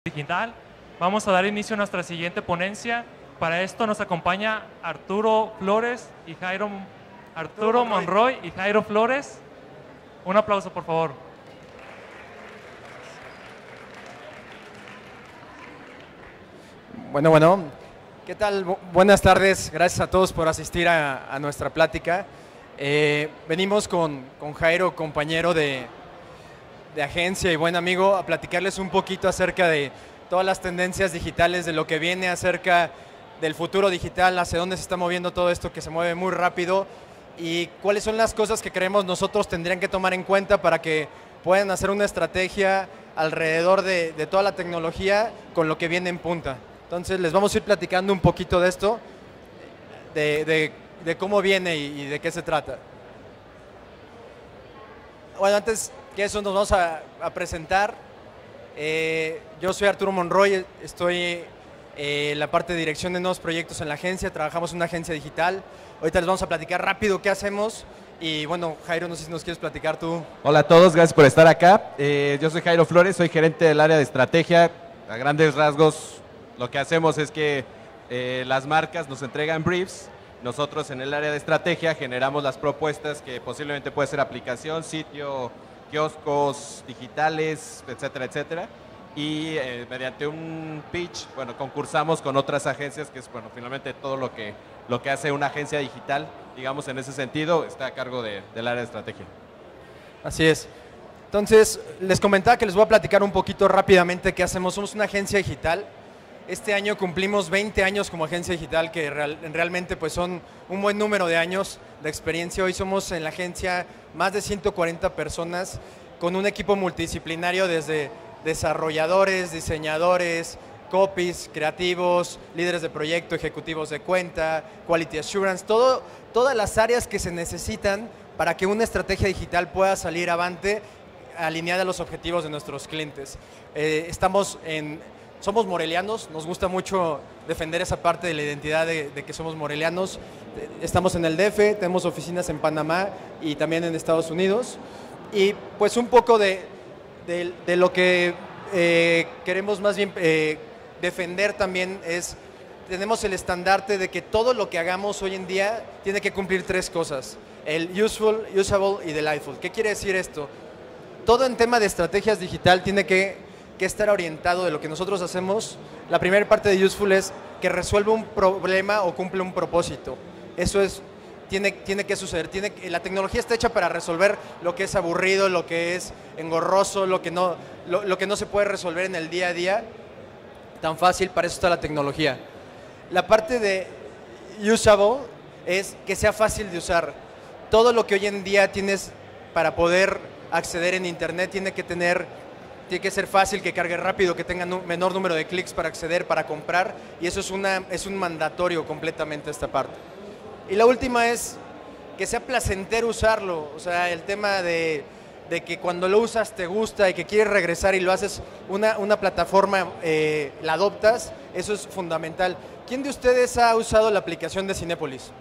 Digital. Vamos a dar inicio a nuestra siguiente ponencia. Para esto nos acompaña Arturo Monroy y Jairo Flores. Un aplauso, por favor. Bueno, ¿qué tal? Buenas tardes, gracias a todos por asistir a nuestra plática. Venimos con Jairo, compañero de agencia y buen amigo, a platicarles un poquito acerca de todas las tendencias digitales, de lo que viene acerca del futuro digital, hacia dónde se está moviendo todo esto que se mueve muy rápido y cuáles son las cosas que creemos nosotros tendrían que tomar en cuenta para que puedan hacer una estrategia alrededor de toda la tecnología con lo que viene en punta. Entonces les vamos a ir platicando un poquito de esto, de cómo viene y de qué se trata. Bueno, antes que eso nos vamos a presentar. Yo soy Arturo Monroy, estoy en la parte de dirección de nuevos proyectos en la agencia, trabajamos en una agencia digital. Ahorita les vamos a platicar rápido qué hacemos y bueno, Jairo, no sé si nos quieres platicar tú. Hola a todos, gracias por estar acá. Yo soy Jairo Flores, soy gerente del área de estrategia. A grandes rasgos, lo que hacemos es que las marcas nos entregan briefs. Nosotros en el área de estrategia generamos las propuestas que posiblemente puede ser aplicación, sitio, kioscos digitales, etcétera, etcétera. Y mediante un pitch, bueno, concursamos con otras agencias, que es, bueno, finalmente todo lo que hace una agencia digital, digamos, en ese sentido, está a cargo del área de estrategia. Así es. Entonces, les comentaba que les voy a platicar un poquito rápidamente qué hacemos. Somos una agencia digital. Este año cumplimos 20 años como agencia digital, que realmente pues son un buen número de años de experiencia. Hoy somos en la agencia más de 140 personas con un equipo multidisciplinario desde desarrolladores, diseñadores, copies, creativos, líderes de proyecto, ejecutivos de cuenta, quality assurance, todas las áreas que se necesitan para que una estrategia digital pueda salir avante alineada a los objetivos de nuestros clientes. Somos morelianos, nos gusta mucho defender esa parte de la identidad de que somos morelianos. Estamos en el DF, tenemos oficinas en Panamá y también en Estados Unidos. Y pues un poco de lo que queremos más bien defender también es, tenemos el estandarte de que todo lo que hagamos hoy en día tiene que cumplir tres cosas: el useful, usable y delightful. ¿Qué quiere decir esto? Todo en tema de estrategias digital tiene que estar orientado de lo que nosotros hacemos. La primera parte de useful es que resuelve un problema o cumple un propósito. Eso es, tiene que suceder. La tecnología está hecha para resolver lo que es aburrido, lo que es engorroso, lo que no se puede resolver en el día a día tan fácil. Para eso está la tecnología. La parte de usable es que sea fácil de usar. Todo lo que hoy en día tienes para poder acceder en internet tiene que ser fácil, que cargue rápido, que tenga un menor número de clics para acceder, para comprar, y eso es un mandatorio completamente esta parte. Y la última es que sea placentero usarlo, o sea, el tema de que cuando lo usas te gusta y que quieres regresar y lo haces una plataforma, la adoptas, eso es fundamental. ¿Quién de ustedes ha usado la aplicación de Cinépolis?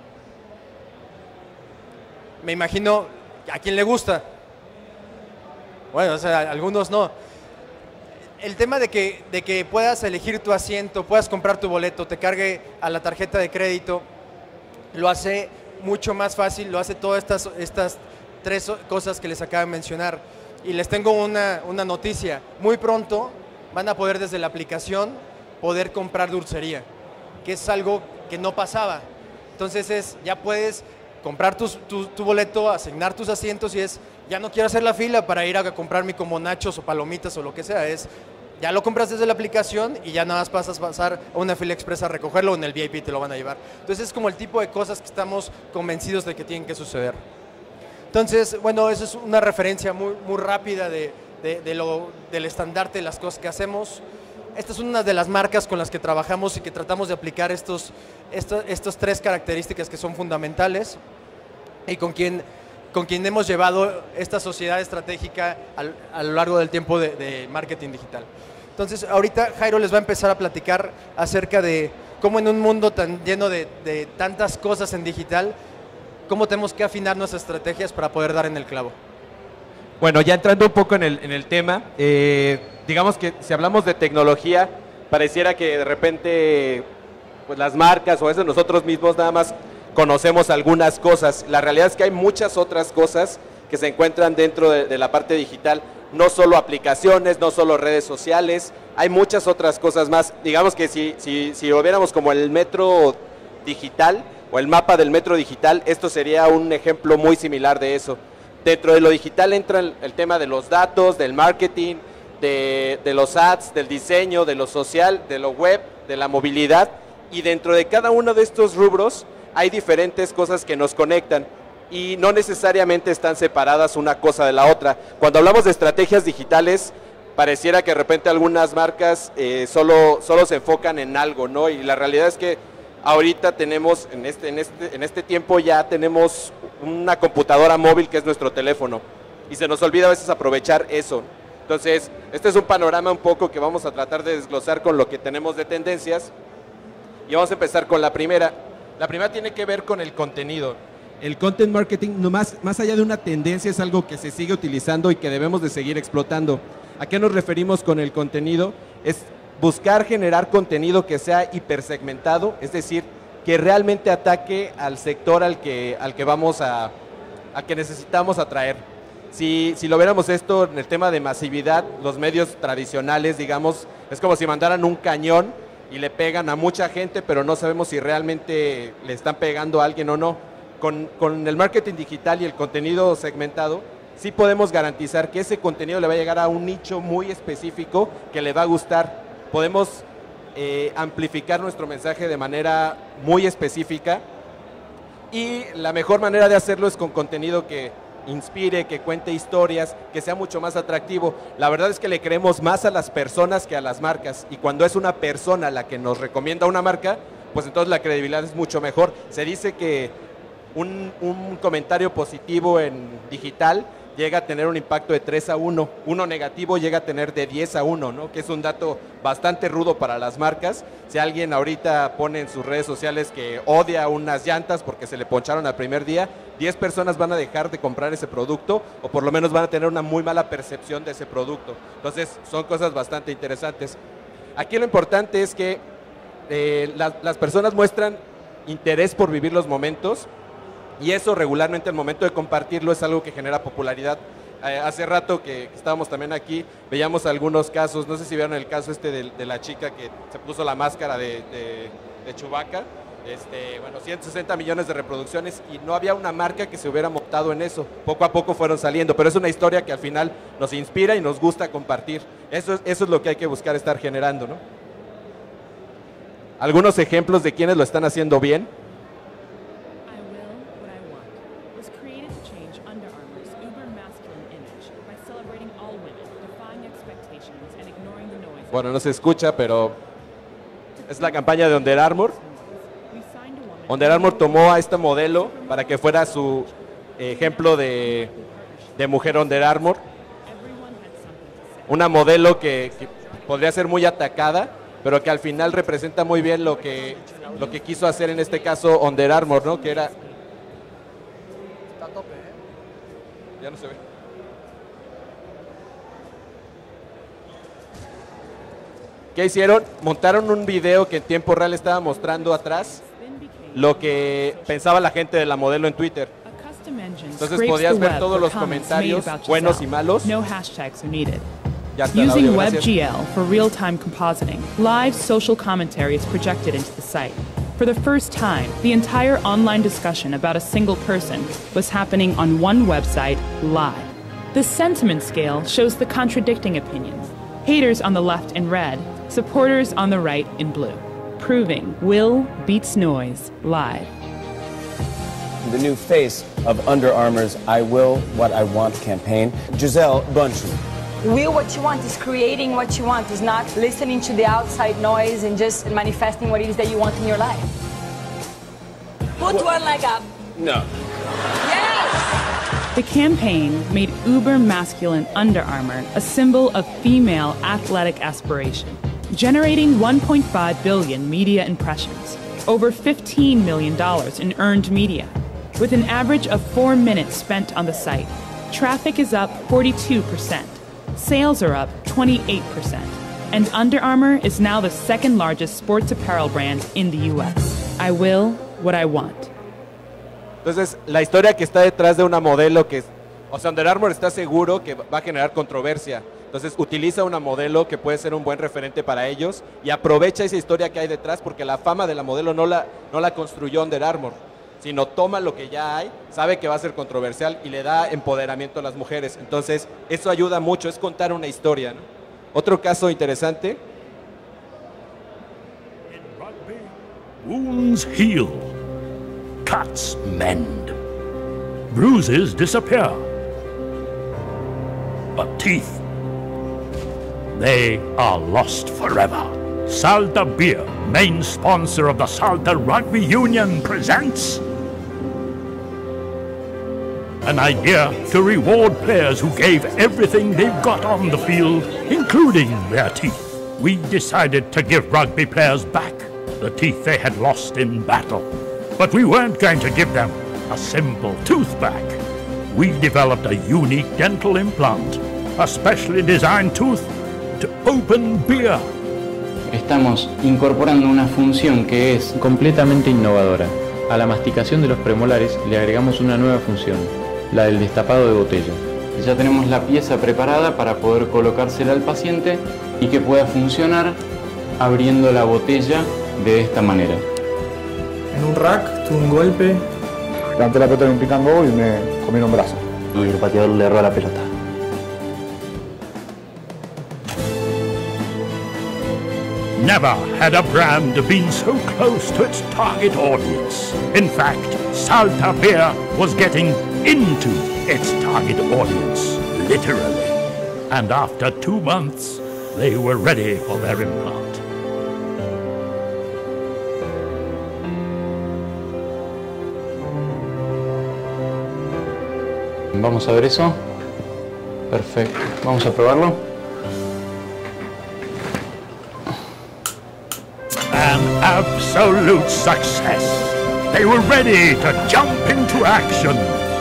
Me imagino, ¿a quién le gusta? Bueno, o sea, algunos no. El tema de que puedas elegir tu asiento, puedas comprar tu boleto, te cargue a la tarjeta de crédito, lo hace mucho más fácil, lo hace todas estas tres cosas que les acabo de mencionar. Y les tengo una noticia: muy pronto van a poder desde la aplicación poder comprar dulcería, que es algo que no pasaba. Entonces ya puedes comprar tu boleto, asignar tus asientos y ya no quiero hacer la fila para ir a comprarme como nachos o palomitas o lo que sea, ya lo compras desde la aplicación y ya nada más pasar a una fila expresa a recogerlo, o en el VIP te lo van a llevar. Entonces es como el tipo de cosas que estamos convencidos de que tienen que suceder. Entonces, bueno, eso es una referencia muy, muy rápida del estandarte de las cosas que hacemos. Esta es una de las marcas con las que trabajamos y que tratamos de aplicar estas tres características que son fundamentales y con quien hemos llevado esta sociedad estratégica a lo largo del tiempo de marketing digital. Entonces, ahorita Jairo les va a empezar a platicar acerca de cómo en un mundo tan lleno de tantas cosas en digital, cómo tenemos que afinar nuestras estrategias para poder dar en el clavo. Bueno, ya entrando un poco en el tema, digamos que si hablamos de tecnología, pareciera que de repente pues las marcas o eso nosotros mismos nada más conocemos algunas cosas. La realidad es que hay muchas otras cosas que se encuentran dentro de la parte digital, no solo aplicaciones, no solo redes sociales, hay muchas otras cosas más. Digamos que si lo viéramos como el metro digital o el mapa del metro digital, esto sería un ejemplo muy similar de eso. Dentro de lo digital entra el tema de los datos, del marketing, de los ads, del diseño, de lo social, de lo web, de la movilidad, y dentro de cada uno de estos rubros hay diferentes cosas que nos conectan y no necesariamente están separadas una cosa de la otra. Cuando hablamos de estrategias digitales, pareciera que de repente algunas marcas solo se enfocan en algo, ¿no? Y la realidad es que ahorita tenemos, en este tiempo ya tenemos una computadora móvil que es nuestro teléfono y se nos olvida a veces aprovechar eso. Entonces, este es un panorama un poco que vamos a tratar de desglosar con lo que tenemos de tendencias y vamos a empezar con la primera. La primera tiene que ver con el contenido. El content marketing, más allá de una tendencia, es algo que se sigue utilizando y que debemos de seguir explotando. ¿A qué nos referimos con el contenido? Es buscar generar contenido que sea hipersegmentado, es decir, que realmente ataque al sector al que vamos a que necesitamos atraer. Si lo viéramos esto en el tema de masividad, los medios tradicionales, digamos, es como si mandaran un cañón y le pegan a mucha gente, pero no sabemos si realmente le están pegando a alguien o no. Con el marketing digital y el contenido segmentado, sí podemos garantizar que ese contenido le va a llegar a un nicho muy específico que le va a gustar. Podemos amplificar nuestro mensaje de manera muy específica y la mejor manera de hacerlo es con contenido que inspire, que cuente historias, que sea mucho más atractivo. La verdad es que le creemos más a las personas que a las marcas y cuando es una persona la que nos recomienda una marca, pues entonces la credibilidad es mucho mejor. Se dice que un comentario positivo en digital llega a tener un impacto de 3-1, uno negativo llega a tener de 10-1, ¿no? Que es un dato bastante rudo para las marcas. Si alguien ahorita pone en sus redes sociales que odia unas llantas porque se le poncharon al primer día, 10 personas van a dejar de comprar ese producto o por lo menos van a tener una muy mala percepción de ese producto. Entonces son cosas bastante interesantes. Aquí lo importante es que las personas muestran interés por vivir los momentos y eso regularmente al momento de compartirlo es algo que genera popularidad. Hace rato que estábamos también aquí, veíamos algunos casos, no sé si vieron el caso de la chica que se puso la máscara de Chewbacca, bueno, 160 millones de reproducciones y no había una marca que se hubiera montado en eso. Poco a poco fueron saliendo, pero es una historia que al final nos inspira y nos gusta compartir. Eso es lo que hay que buscar estar generando, ¿no? Algunos ejemplos de quienes lo están haciendo bien. Bueno, no se escucha, pero es la campaña de Under Armour. Under Armour tomó a esta modelo para que fuera su ejemplo de mujer Under Armour. Una modelo que podría ser muy atacada, pero que al final representa muy bien lo que quiso hacer en este caso Under Armour, ¿no? Que era... Está a tope, ¿eh? Ya no se ve. ¿Qué hicieron? Montaron un video que en tiempo real estaba mostrando atrás lo que pensaba la gente de la modelo en Twitter. Entonces podías ver todos los comentarios, buenos y malos. Using WebGL for real-time compositing, live social commentary is projected into the site. For the first time, the entire online discussion about a single person was happening on one website live. The sentiment scale shows the contradicting opinions. Haters on the left in red, supporters on the right in blue, proving will beats noise live. The new face of Under Armour's I Will What I Want campaign, Gisele Bündchen. Will what you want is creating what you want, is not listening to the outside noise and just manifesting what it is that you want in your life. Put one like a... No. Yes! The campaign made uber-masculine Under Armour a symbol of female athletic aspiration, generating 1.5 billion media impressions, over $15 million in earned media. With an average of 4 minutes spent on the site, Traffic is up 42%. Sales are up 28%. And Under Armour is now the second largest sports apparel brand in the US. I will what I want. Entonces, la historia que está detrás de una modelo que, o sea, Under Armour está seguro que va a generar controversia. Entonces, utiliza una modelo que puede ser un buen referente para ellos y aprovecha esa historia que hay detrás, porque la fama de la modelo no la construyó Under Armour, sino toma lo que ya hay, sabe que va a ser controversial y le da empoderamiento a las mujeres. Entonces, eso ayuda mucho, es contar una historia, ¿no? Otro caso interesante. Wounds heal, cuts mend, bruises disappear, but teeth, they are lost forever. Salta Beer, main sponsor of the Salta Rugby Union, presents an idea to reward players who gave everything they've got on the field, including their teeth. We decided to give rugby players back the teeth they had lost in battle. But we weren't going to give them a simple tooth back. We developed a unique dental implant, a specially designed tooth to open beer. Estamos incorporando una función que es completamente innovadora. A la masticación de los premolares le agregamos una nueva función, la del destapado de botella. Ya tenemos la pieza preparada para poder colocársela al paciente y que pueda funcionar abriendo la botella de esta manera. En un rack tuve un golpe. Levanté la pelota en un pick and go y me comieron un brazo. Y el pateador le erró a la pelota. Never had a brand been so close to its target audience. In fact, Salta Beer was getting into its target audience, literally. And after 2 months, they were ready for their implant. Vamos a ver eso. Perfecto. Vamos a probarlo. An absolute success. They were ready to jump into action.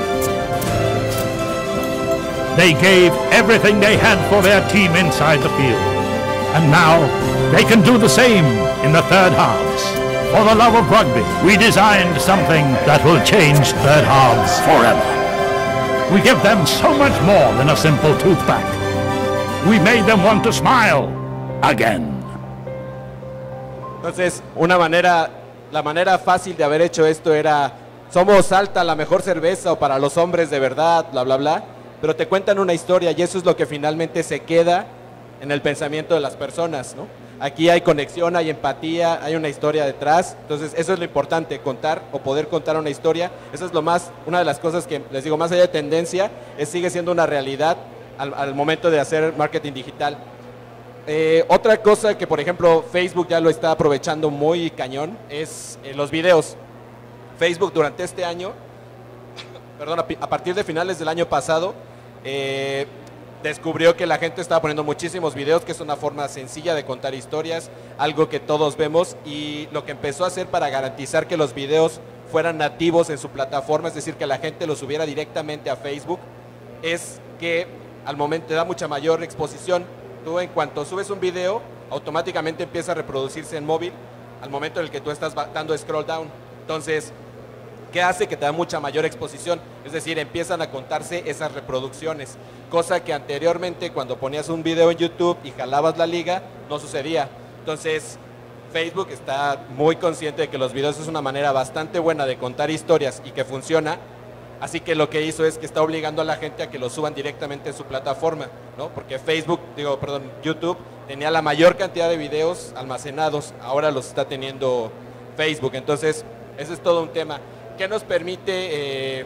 They gave everything they had for their team inside the field. And now they can do the same in the third halves. For the love of rugby, we designed something that will change third halves forever. We give them so much more than a simple tooth back. We made them want to smile again. Entonces, la manera fácil de haber hecho esto era, somos Salta, la mejor cerveza, o para los hombres de verdad, bla, bla, bla, pero te cuentan una historia y eso es lo que finalmente se queda en el pensamiento de las personas, ¿no? Aquí hay conexión, hay empatía, hay una historia detrás, entonces eso es lo importante, contar o poder contar una historia. Eso es una de las cosas que les digo, más allá de tendencia, sigue siendo una realidad al momento de hacer marketing digital. Otra cosa que, por ejemplo, Facebook ya lo está aprovechando muy cañón es los videos. Facebook durante este año, perdón, a partir de finales del año pasado, descubrió que la gente estaba poniendo muchísimos videos, que es una forma sencilla de contar historias, algo que todos vemos, y lo que empezó a hacer para garantizar que los videos fueran nativos en su plataforma, es decir, que la gente los subiera directamente a Facebook, es que al momento te da mucha mayor exposición. Tú, en cuanto subes un video, automáticamente empieza a reproducirse en móvil al momento en el que tú estás dando scroll down. Entonces, ¿qué hace? Que te da mucha mayor exposición, es decir, empiezan a contarse esas reproducciones, cosa que anteriormente cuando ponías un video en YouTube y jalabas la liga, no sucedía. Entonces, Facebook está muy consciente de que los videos es una manera bastante buena de contar historias y que funciona, así que lo que hizo es que está obligando a la gente a que lo suban directamente en su plataforma, ¿no? Porque YouTube tenía la mayor cantidad de videos almacenados, ahora los está teniendo Facebook, entonces ese es todo un tema. ¿Qué nos permite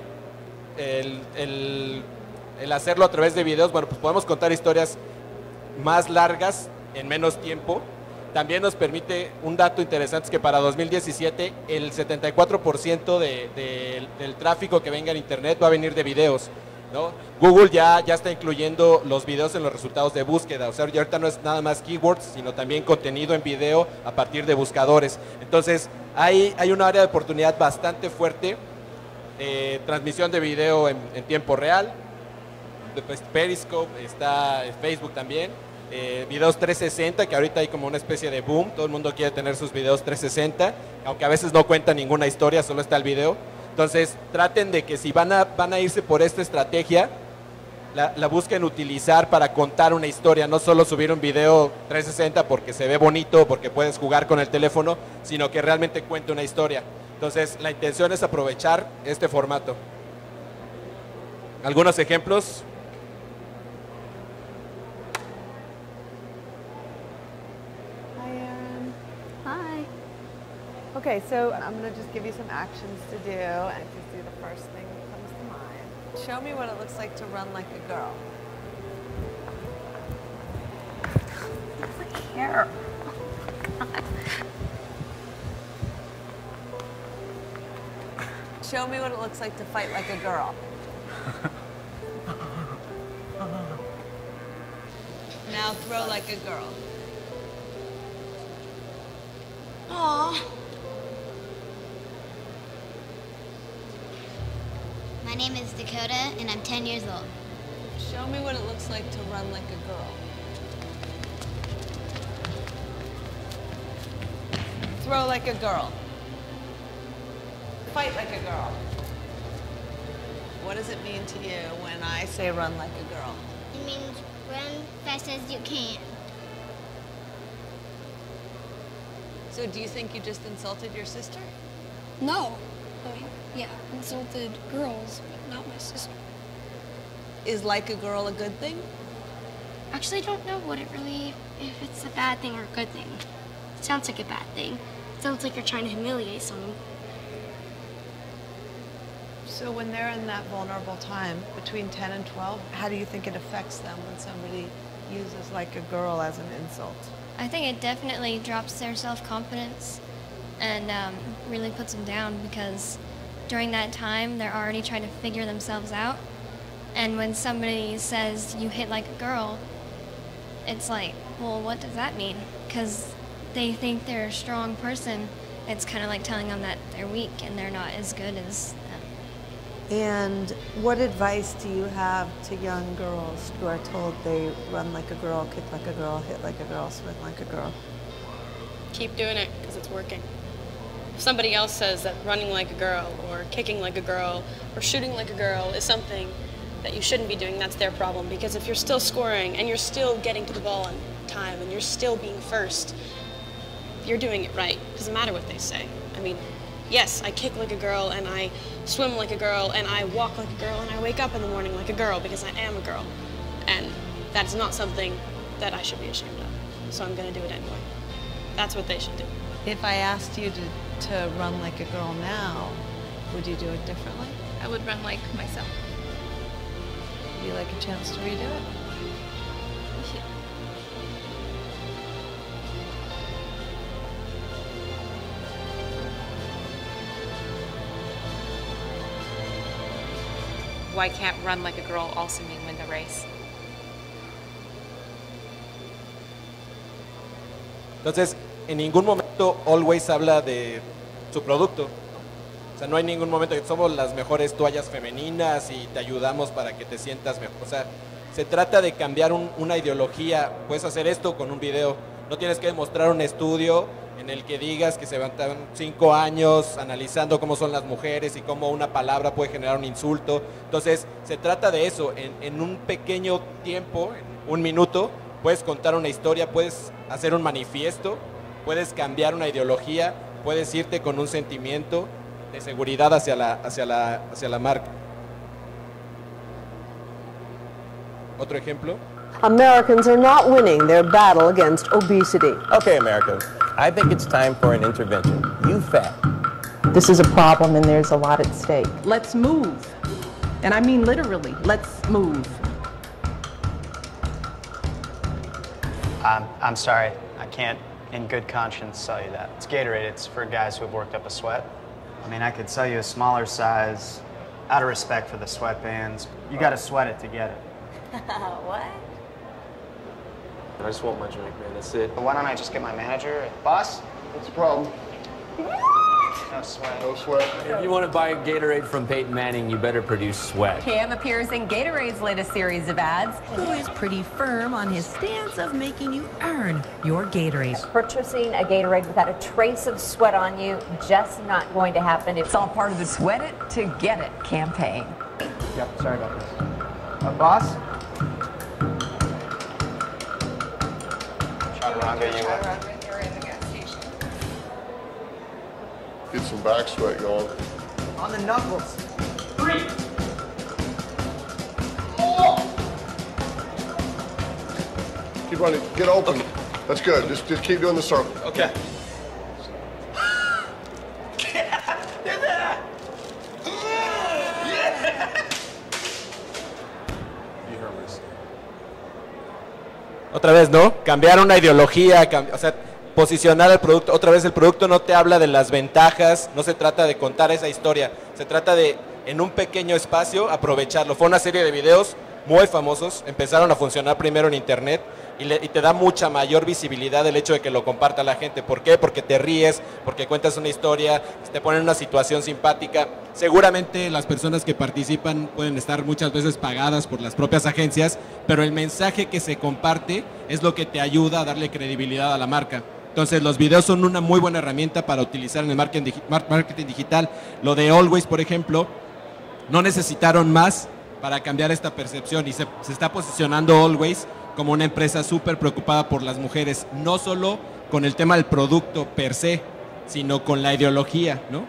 el hacerlo a través de videos? Bueno, pues podemos contar historias más largas en menos tiempo. También nos permite un dato interesante, es que para 2017 el 74% del tráfico que venga en Internet va a venir de videos, ¿no? Google ya está incluyendo los videos en los resultados de búsqueda, o sea, ya ahorita no es nada más keywords, sino también contenido en video a partir de buscadores. Entonces, hay una área de oportunidad bastante fuerte, transmisión de video en tiempo real, Periscope, está Facebook también. Videos 360, que ahorita hay como una especie de boom, todo el mundo quiere tener sus videos 360, aunque a veces no cuenta ninguna historia, solo está el video. Entonces traten de que si van a irse por esta estrategia, la busquen utilizar para contar una historia, no solo subir un video 360 porque se ve bonito, porque puedes jugar con el teléfono, sino que realmente cuente una historia. Entonces la intención es aprovechar este formato. ¿Algunos ejemplos? Hi. Okay, so I'm going to just give you some actions to do, and just do the first thing that comes to mind. Show me what it looks like to run like a girl. My hair. Show me what it looks like to fight like a girl. Now throw like a girl. Aww. My name is Dakota, and I'm 10 years old. Show me what it looks like to run like a girl. Throw like a girl. Fight like a girl. What does it mean to you when I say run like a girl? It means run fast as you can. So do you think you just insulted your sister? No. I mean, yeah, insulted girls, but not my sister. Is like a girl a good thing? Actually, I don't know if it's a bad thing or a good thing. It sounds like a bad thing. It sounds like you're trying to humiliate someone. So when they're in that vulnerable time, between 10 and 12, how do you think it affects them when somebody uses like a girl as an insult? I think it definitely drops their self-confidence and really puts them down, because during that time, they're already trying to figure themselves out. And when somebody says, you hit like a girl, it's like, well, what does that mean? Because they think they're a strong person. It's kind of like telling them that they're weak and they're not as good as them. And what advice do you have to young girls who are told they run like a girl, kick like a girl, hit like a girl, swim like a girl? Keep doing it, because it's working. If somebody else says that running like a girl, or kicking like a girl, or shooting like a girl is something that you shouldn't be doing, that's their problem. Because if you're still scoring, and you're still getting to the ball on time, and you're still being first, you're doing it right. It doesn't matter what they say. I mean, yes, I kick like a girl, and I swim like a girl, and I walk like a girl, and I wake up in the morning like a girl, because I am a girl. And that's not something that I should be ashamed of. So I'm gonna do it anyway. That's what they should do. If I asked you to run like a girl now, would you do it differently? I would run like myself. Would you like a chance to redo it? Why can't run like a girl also mean win the race? Entonces, en ningún momento Always habla de su producto. O sea, no hay ningún momento que somos las mejores toallas femeninas y te ayudamos para que te sientas mejor. O sea, se trata de cambiar una ideología. Puedes hacer esto con un video. No tienes que demostrar un estudio en el que digas que se levantaron 5 años analizando cómo son las mujeres y cómo una palabra puede generar un insulto. Entonces, se trata de eso. En un pequeño tiempo, en un minuto, puedes contar una historia, puedes hacer un manifiesto, puedes cambiar una ideología, puedes irte con un sentimiento de seguridad hacia la marca. ¿Otro ejemplo? Americans are not winning their battle against obesity. Okay, America, I think it's time for an intervention. You fat. This is a problem and there's a lot at stake. Let's move. And I mean literally, let's move. I'm sorry, I can't in good conscience sell you that. It's Gatorade, it's for guys who have worked up a sweat. I mean, I could sell you a smaller size out of respect for the sweatbands. You gotta sweat it to get it. What? I just want my drink, man. That's it. Why don't I just get my manager? Boss, what's the problem? No sweat. No sweat. If you want to buy Gatorade from Peyton Manning, you better produce sweat. Cam appears in Gatorade's latest series of ads, who is pretty firm on his stance of making you earn your Gatorade. Purchasing a Gatorade without a trace of sweat on you, just not going to happen. It's all part of the Sweat It to Get It campaign. Yep, sorry about this. Boss? Chaturanga, you Get some back sweat going. on the knuckles. 3. Keep running. Get open. That's good. Just keep doing the circle. Okay. Otra vez, ¿no? Cambiar una ideología, o sea, posicionar el producto. Otra vez, el producto no te habla de las ventajas, no se trata de contar esa historia, se trata de, en un pequeño espacio, aprovecharlo. Fue una serie de videos muy famosos, empezaron a funcionar primero en internet y te da mucha mayor visibilidad el hecho de que lo comparta la gente. ¿Por qué? Porque te ríes, porque cuentas una historia, te ponen en una situación simpática. Seguramente las personas que participan pueden estar muchas veces pagadas por las propias agencias, pero el mensaje que se comparte es lo que te ayuda a darle credibilidad a la marca. Entonces los videos son una muy buena herramienta para utilizar en el marketing digital. Lo de Always, por ejemplo, no necesitaron más para cambiar esta percepción y se está posicionando Always como una empresa súper preocupada por las mujeres, no solo con el tema del producto per se, sino con la ideología, ¿no?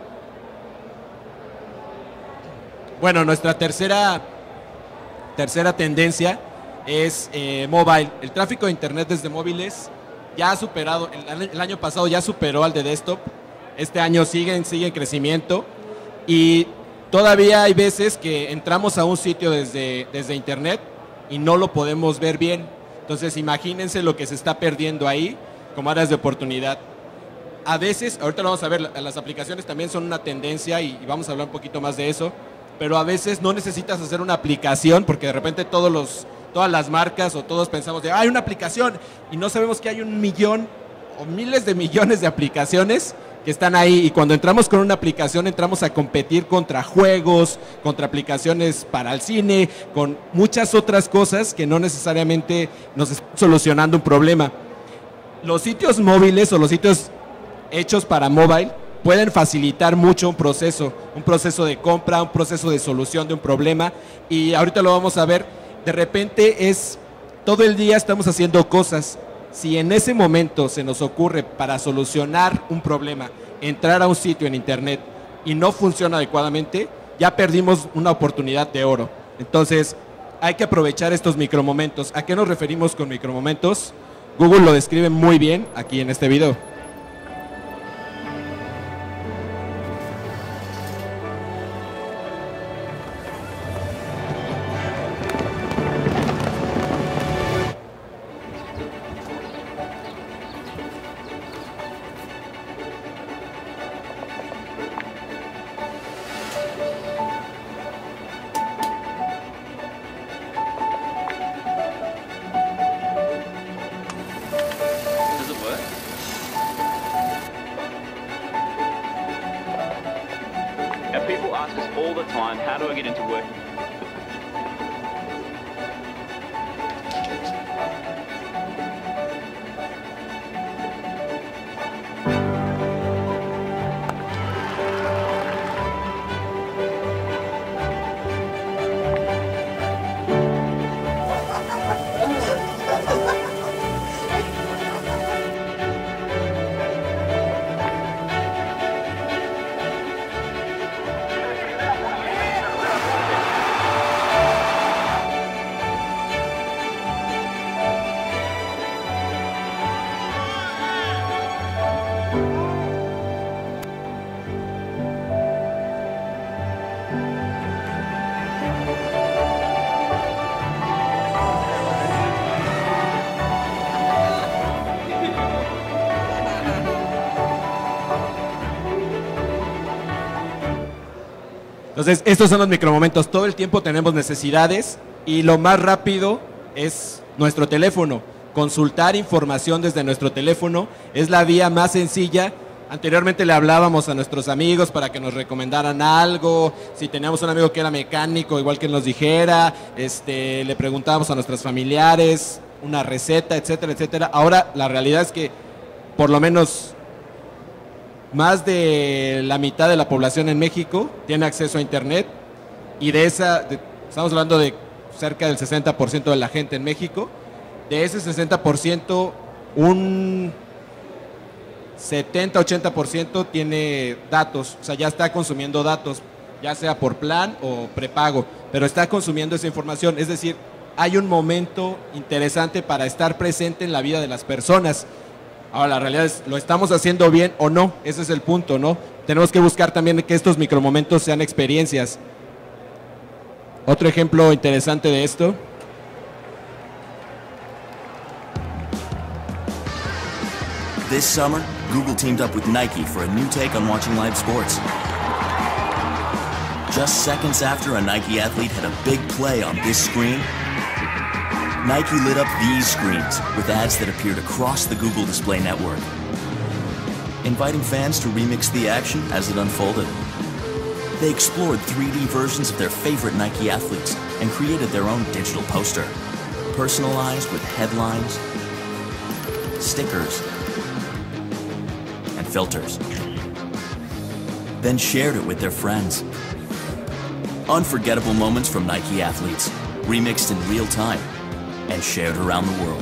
Bueno, nuestra tercera tendencia es mobile. El tráfico de internet desde móviles ya ha superado, el año pasado ya superó al de desktop, este año sigue en crecimiento y todavía hay veces que entramos a un sitio desde internet y no lo podemos ver bien. Entonces imagínense lo que se está perdiendo ahí como áreas de oportunidad. A veces, ahorita lo vamos a ver, las aplicaciones también son una tendencia y vamos a hablar un poquito más de eso, pero a veces no necesitas hacer una aplicación porque de repente todas las marcas o todos pensamos de, hay una aplicación y no sabemos que hay 1 millón o miles de millones de aplicaciones que están ahí, y cuando entramos con una aplicación entramos a competir contra juegos, contra aplicaciones para el cine, con muchas otras cosas que no necesariamente nos están solucionando un problema. Los sitios móviles o los sitios hechos para mobile pueden facilitar mucho un proceso de compra, un proceso de solución de un problema, y ahorita lo vamos a ver. De repente todo el día estamos haciendo cosas. Si en ese momento se nos ocurre, para solucionar un problema, entrar a un sitio en internet y no funciona adecuadamente, ya perdimos una oportunidad de oro. Entonces hay que aprovechar estos micromomentos. ¿A qué nos referimos con micromomentos? Google lo describe muy bien aquí en este video. People ask us all the time, how do I get into work? Entonces, estos son los micromomentos. Todo el tiempo tenemos necesidades y lo más rápido es nuestro teléfono. Consultar información desde nuestro teléfono es la vía más sencilla Anteriormente le hablábamos a nuestros amigos para que nos recomendaran algo, si teníamos un amigo que era mecánico, igual que nos dijera, le preguntábamos a nuestros familiares una receta, etcétera, etcétera. Ahora la realidad es que por lo menos más de la mitad de la población en México tiene acceso a Internet y estamos hablando de cerca del 60% de la gente en México. De ese 60%, un 70-80% tiene datos, o sea, ya está consumiendo datos, ya sea por plan o prepago, pero está consumiendo esa información. Es decir, hay un momento interesante para estar presente en la vida de las personas. Ahora, la realidad es, ¿lo estamos haciendo bien o no? Ese es el punto, ¿no? Tenemos que buscar también que estos micromomentos sean experiencias. Otro ejemplo interesante de esto. This summer, Google teamed up with Nike for a new take on watching live sports. Just seconds after a Nike athlete had a big play on this screen, Nike lit up these screens with ads that appeared across the Google Display Network, inviting fans to remix the action as it unfolded. They explored 3D versions of their favorite Nike athletes and created their own digital poster, personalized with headlines, stickers, and filters. Then shared it with their friends. Unforgettable moments from Nike athletes, remixed in real time and shared around the world.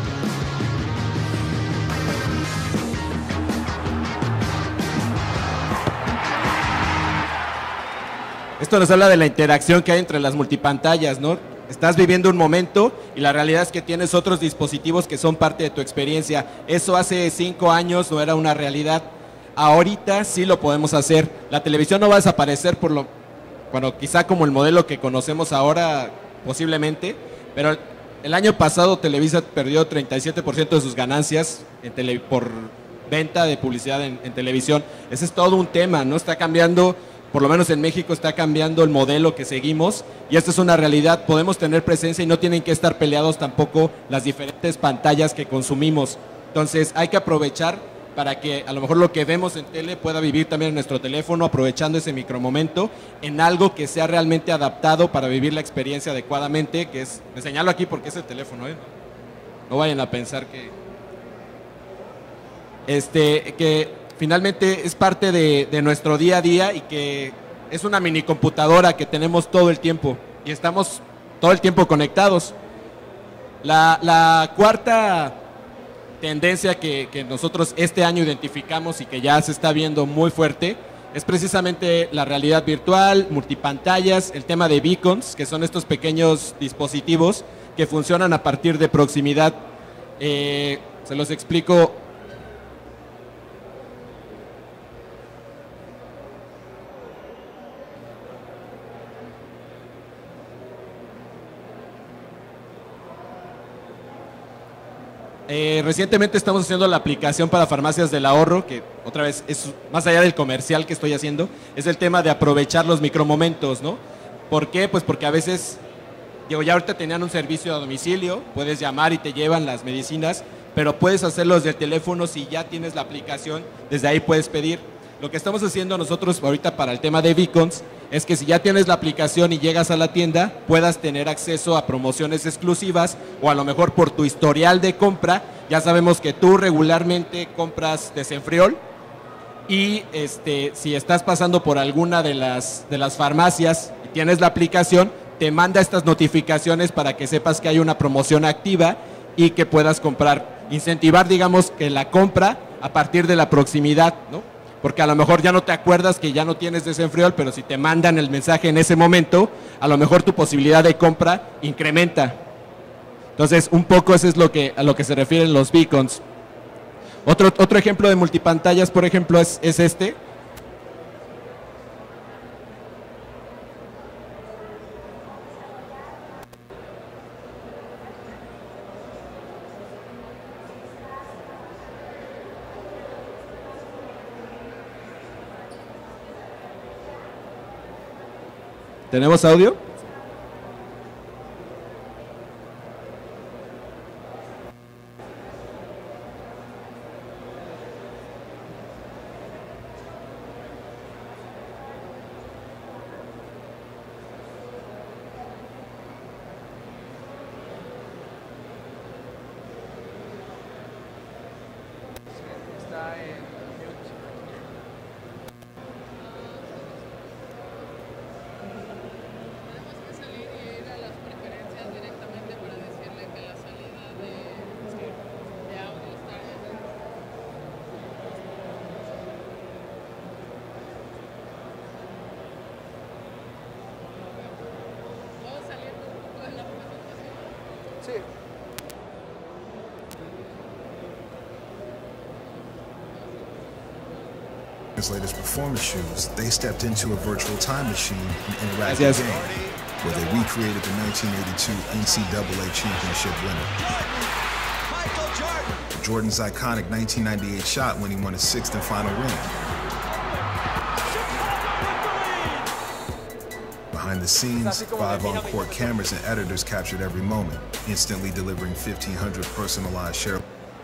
Esto nos habla de la interacción que hay entre las multipantallas, ¿no? Estás viviendo un momento y la realidad es que tienes otros dispositivos que son parte de tu experiencia. Eso hace 5 años no era una realidad. Ahorita sí lo podemos hacer. La televisión no va a desaparecer bueno, quizá como el modelo que conocemos ahora, posiblemente, pero el año pasado Televisa perdió 37% de sus ganancias por venta de publicidad en televisión. Ese es todo un tema, ¿no? Está cambiando. Por lo menos en México está cambiando el modelo que seguimos y esta es una realidad. Podemos tener presencia y no tienen que estar peleados tampoco las diferentes pantallas que consumimos. Entonces hay que aprovechar para que a lo mejor lo que vemos en tele pueda vivir también en nuestro teléfono, aprovechando ese micromomento en algo que sea realmente adaptado para vivir la experiencia adecuadamente, que es, me señalo aquí porque es el teléfono, ¿eh? No vayan a pensar que finalmente es parte de nuestro día a día y que es una mini computadora que tenemos todo el tiempo y estamos todo el tiempo conectados. La cuarta tendencia que nosotros este año identificamos y que ya se está viendo muy fuerte es precisamente la realidad virtual, multipantallas, el tema de beacons, que son estos pequeños dispositivos que funcionan a partir de proximidad. Se los explico. Recientemente estamos haciendo la aplicación para farmacias del ahorro, que otra vez es más allá del comercial que estoy haciendo, es el tema de aprovechar los micromomentos, ¿no? ¿Por qué? Pues porque a veces, ya ahorita tenían un servicio a domicilio, puedes llamar y te llevan las medicinas, pero puedes hacerlo desde el teléfono si ya tienes la aplicación, desde ahí puedes pedir. Lo que estamos haciendo nosotros ahorita para el tema de beacons es que si ya tienes la aplicación y llegas a la tienda, puedas tener acceso a promociones exclusivas o a lo mejor por tu historial de compra. Ya sabemos que tú regularmente compras Desenfriol y si estás pasando por alguna de las farmacias y tienes la aplicación, te manda estas notificaciones para que sepas que hay una promoción activa y que puedas comprar. Incentivar, digamos, que la compra a partir de la proximidad, ¿no? Porque a lo mejor ya no te acuerdas que ya no tienes Desenfriol, pero si te mandan el mensaje en ese momento, a lo mejor tu posibilidad de compra incrementa. Entonces, un poco eso es a lo que se refieren los beacons. Otro ejemplo de multipantallas, por ejemplo, es este. ¿Tenemos audio? Latest performance shoes, they stepped into a virtual time machine and interactive game where they recreated the 1982 NCAA championship winner. Jordan's iconic 1998 shot when he won his 6th and final ring. Behind the scenes, 5 on-court cameras and editors captured every moment, instantly delivering 1,500 personalized share.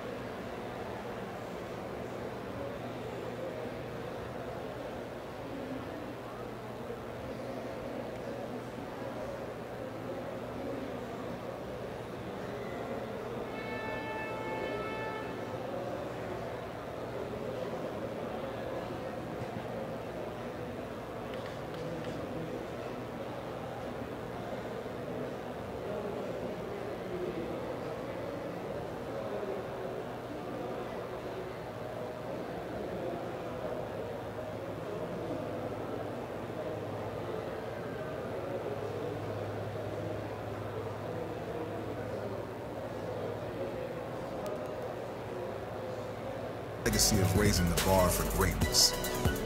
Legacy of raising the bar for greatness.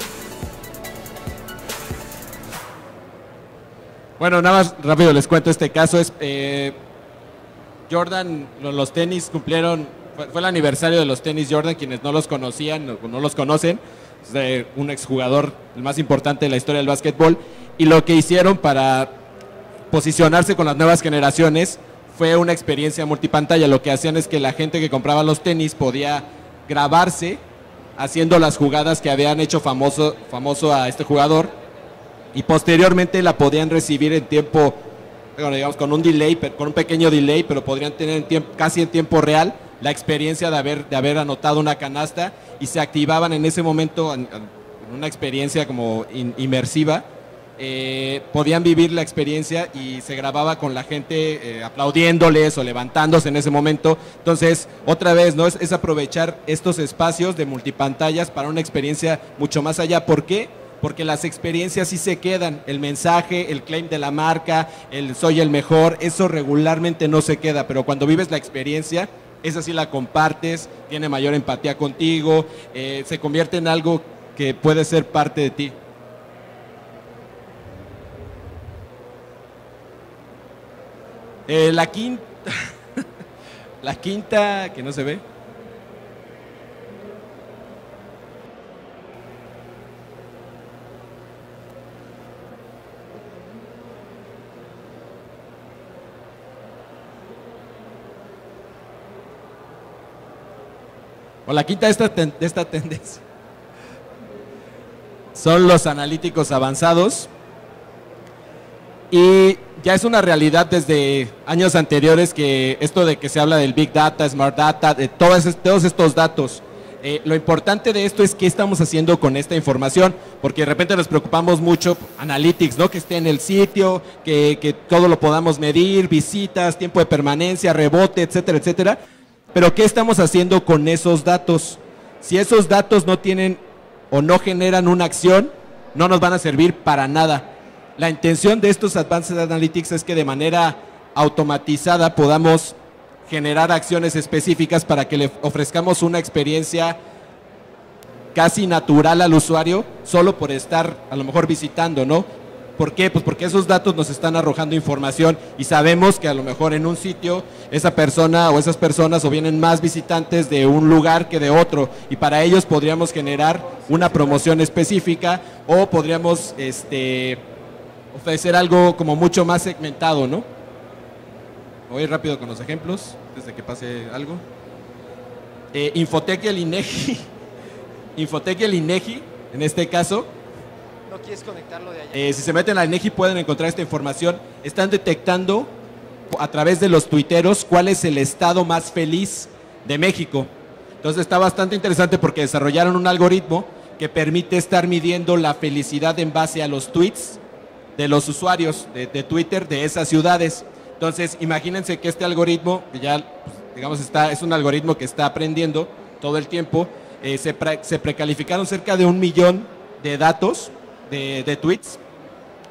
Bueno, nada más rápido les cuento este caso. Es Jordan, los tenis cumplieron, fue el aniversario de los tenis Jordan. Quienes no los conocían o no los conocen, es de un exjugador, el más importante de la historia del básquetbol, y lo que hicieron para posicionarse con las nuevas generaciones fue una experiencia multipantalla. Lo que hacían es que la gente que compraba los tenis podía grabarse haciendo las jugadas que habían hecho famoso a este jugador, y posteriormente la podían recibir en tiempo, bueno, digamos con un delay, con un pequeño delay, pero podrían tener casi en tiempo real la experiencia de haber anotado una canasta, y se activaban en ese momento en una experiencia como inmersiva. Podían vivir la experiencia y se grababa con la gente aplaudiéndoles o levantándose en ese momento. Entonces, otra vez, ¿no? Es aprovechar estos espacios de multipantallas para una experiencia mucho más allá. ¿Por qué? Porque las experiencias sí se quedan. El mensaje, el claim de la marca, el soy el mejor, eso regularmente no se queda, pero cuando vives la experiencia, esa sí la compartes, tiene mayor empatía contigo, se convierte en algo que puede ser parte de ti. La quinta que no se ve. O la quinta de esta tendencia son los analíticos avanzados, y ya es una realidad desde años anteriores que esto de que se habla del Big Data, Smart Data, de todos estos datos. Lo importante de esto es qué estamos haciendo con esta información, porque de repente nos preocupamos mucho, analytics, ¿no? Que esté en el sitio, que todo lo podamos medir, visitas, tiempo de permanencia, rebote, etcétera, etcétera. Pero ¿qué estamos haciendo con esos datos? Si esos datos no tienen o no generan una acción, no nos van a servir para nada. La intención de estos Advanced Analytics es que de manera automatizada podamos generar acciones específicas para que le ofrezcamos una experiencia casi natural al usuario solo por estar a lo mejor visitando, ¿no? ¿Por qué? Pues porque esos datos nos están arrojando información y sabemos que a lo mejor en un sitio esa persona o esas personas o vienen más visitantes de un lugar que de otro, y para ellos podríamos generar una promoción específica o podríamos ofrecer algo como mucho más segmentado, ¿no? Voy rápido con los ejemplos antes de que pase algo. Infotec y el INEGI. Infotec y el INEGI, en este caso. ¿No quieres conectarlo de allá? Si se meten a INEGI pueden encontrar esta información. Están detectando a través de los tuiteros cuál es el estado más feliz de México. Entonces está bastante interesante porque desarrollaron un algoritmo que permite estar midiendo la felicidad en base a los tweets de los usuarios de Twitter de esas ciudades. Entonces, imagínense que este algoritmo, que ya, digamos, es un algoritmo que está aprendiendo todo el tiempo, se precalificaron cerca de 1 millón de datos de tweets,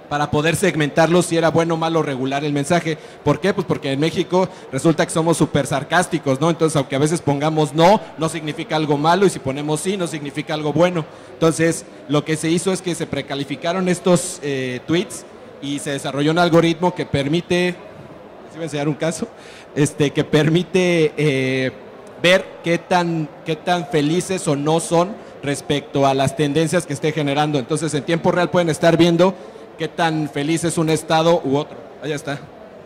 para poder segmentarlo si era bueno, malo, regular el mensaje. ¿Por qué? Pues porque en México resulta que somos súper sarcásticos, ¿no? Entonces, aunque a veces pongamos no, no significa algo malo, y si ponemos sí, no significa algo bueno. Entonces, lo que se hizo es que se precalificaron estos tweets y se desarrolló un algoritmo que permite, les voy a enseñar un caso, que permite ver qué tan felices o no son respecto a las tendencias que esté generando. Entonces, en tiempo real pueden estar viendo qué tan feliz es un estado u otro. Allá está.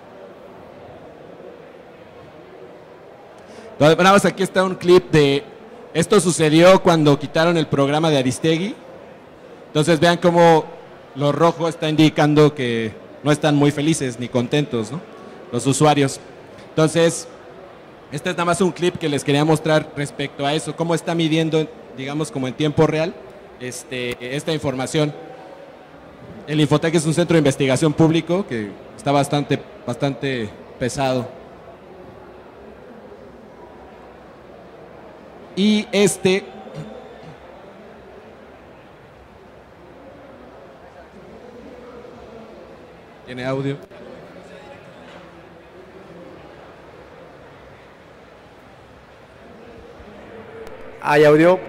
Entonces, nada más aquí está un clip de... Esto sucedió cuando quitaron el programa de Aristegui. Entonces vean cómo lo rojo está indicando que no están muy felices ni contentos, ¿no? Los usuarios. Entonces, este es nada más un clip que les quería mostrar respecto a eso. Cómo está midiendo, digamos, como en tiempo real, esta información. El Infotec es un centro de investigación público que está bastante pesado. Y ¿tiene audio? ¿Hay audio?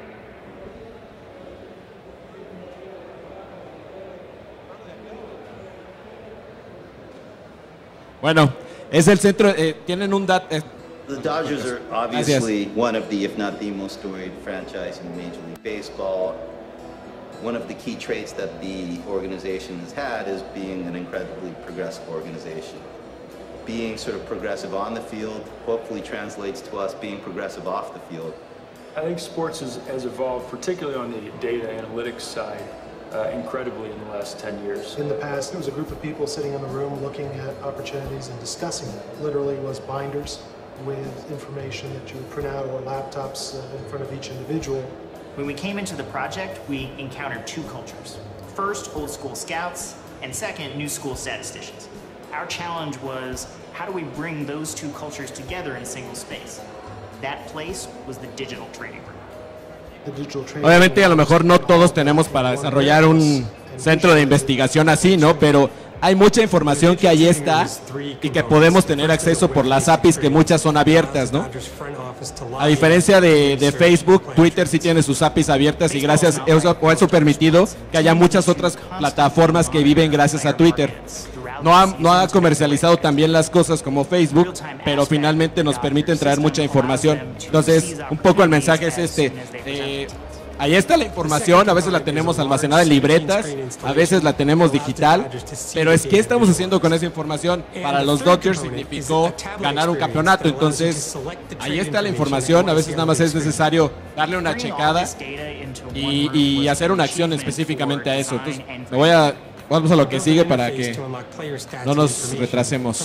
Bueno, es el centro, tienen un dato. The Dodgers are obviously one of the, if not the most storied franchise in Major League Baseball. One of the key traits that the organization has had is being an incredibly progressive organization. Being sort of progressive on the field hopefully translates to us being progressive off the field. I think sports has evolved, particularly on the data analytics side, incredibly in the last 10 years. In the past, there was a group of people sitting in the room looking at opportunities and discussing them. Literally was binders with information that you would print out, or laptops in front of each individual. When we came into the project, we encountered two cultures. First, old school scouts, and second, new school statisticians. Our challenge was, how do we bring those two cultures together in a single space? That place was the digital trading room. Obviamente a lo mejor no todos tenemos para desarrollar un centro de investigación así, ¿no? Pero hay mucha información que ahí está y que podemos tener acceso por las APIs, que muchas son abiertas, ¿no? A diferencia de Facebook, Twitter sí tiene sus APIs abiertas y gracias a eso permitido que haya muchas otras plataformas que viven gracias a Twitter. No ha comercializado también las cosas como Facebook, pero finalmente nos permiten traer mucha información. Entonces, un poco el mensaje es ahí está la información, a veces la tenemos almacenada en libretas, a veces la tenemos digital, pero es ¿qué estamos haciendo con esa información? Para los Dodgers significó ganar un campeonato, entonces ahí está la información, a veces nada más es necesario darle una checada y hacer una acción específicamente a eso. Entonces, vamos a lo que sigue para que no nos retrasemos.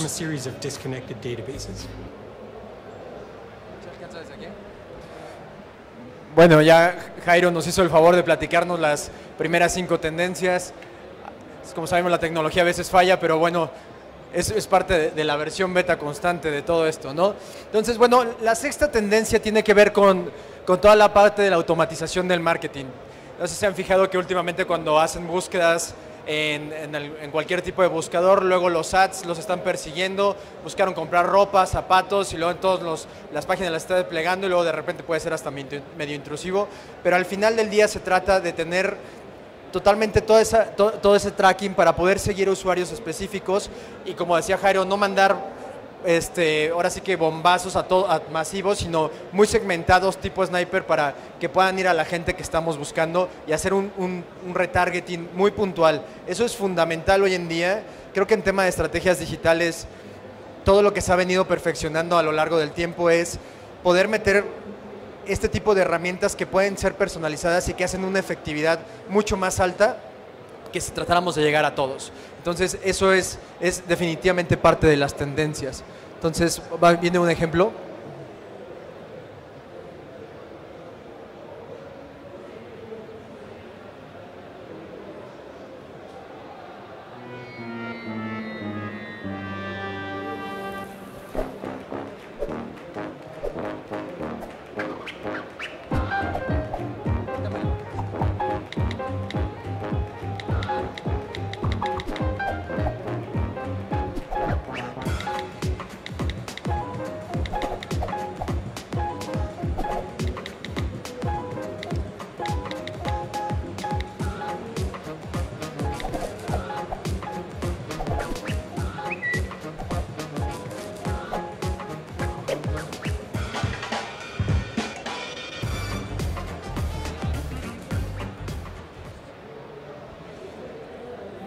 Bueno, ya Jairo nos hizo el favor de platicarnos las primeras 5 tendencias. Como sabemos, la tecnología a veces falla, pero bueno, es parte de la versión beta constante de todo esto, ¿no? Entonces, bueno, la sexta tendencia tiene que ver con toda la parte de la automatización del marketing. No sé si se han fijado que últimamente cuando hacen búsquedas en cualquier tipo de buscador, luego los ads los están persiguiendo, buscaron comprar ropa, zapatos y luego en todas las páginas las está desplegando y luego de repente puede ser hasta medio intrusivo, pero al final del día se trata de tener totalmente todo ese tracking para poder seguir usuarios específicos y, como decía Jairo, no mandar ahora sí que bombazos a masivos, sino muy segmentados tipo sniper para que puedan ir a la gente que estamos buscando y hacer un retargeting muy puntual. Eso es fundamental hoy en día. Creo que en tema de estrategias digitales, todo lo que se ha venido perfeccionando a lo largo del tiempo es poder meter este tipo de herramientas que pueden ser personalizadas y que hacen una efectividad mucho más alta que si tratáramos de llegar a todos. Entonces, eso es definitivamente parte de las tendencias. Entonces, viene un ejemplo.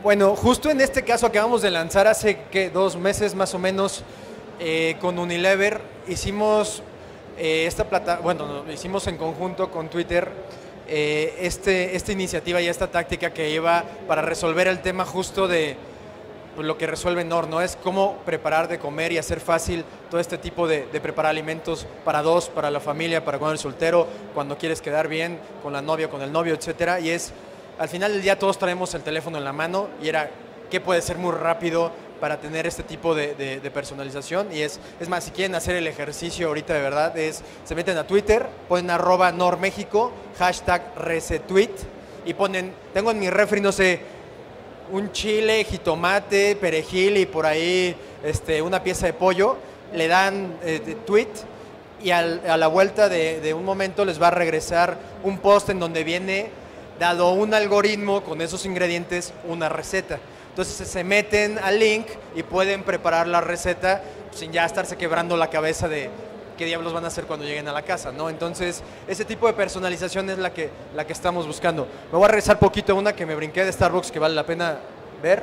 Bueno, justo en este caso acabamos de lanzar hace 2 meses más o menos con Unilever. Hicimos hicimos en conjunto con Twitter esta iniciativa y esta táctica que iba para resolver el tema justo de lo que resuelve Knorr, ¿no? Es cómo preparar de comer y hacer fácil todo este tipo de preparar alimentos para dos, para la familia, para cuando eres soltero, cuando quieres quedar bien con la novia, con el novio, etcétera. Y es, al final del día todos traemos el teléfono en la mano y era, ¿qué puede ser muy rápido para tener este tipo de personalización? Y es más, si quieren hacer el ejercicio ahorita de verdad, se meten a Twitter, ponen @KnorrMéxico, #resetweet y ponen, tengo en mi refri, no sé, un chile, jitomate, perejil y por ahí una pieza de pollo, le dan tweet y a la vuelta de un momento les va a regresar un post en donde viene, dado un algoritmo con esos ingredientes, una receta. Entonces se meten al link y pueden preparar la receta sin ya estarse quebrando la cabeza de qué diablos van a hacer cuando lleguen a la casa, ¿no? Entonces, ese tipo de personalización es la que estamos buscando. Me voy a regresar poquito a una que me brinqué de Starbucks que vale la pena ver.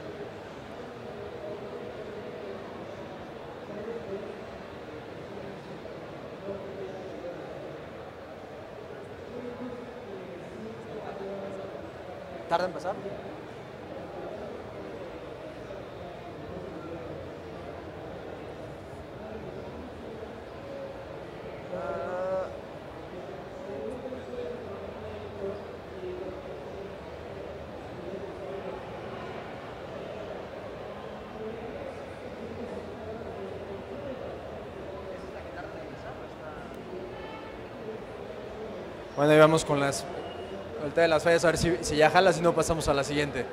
¿Tarda en pasar? Bueno, ahí vamos con las vuelta de las fallas, a ver si ya jala, si no pasamos a la siguiente.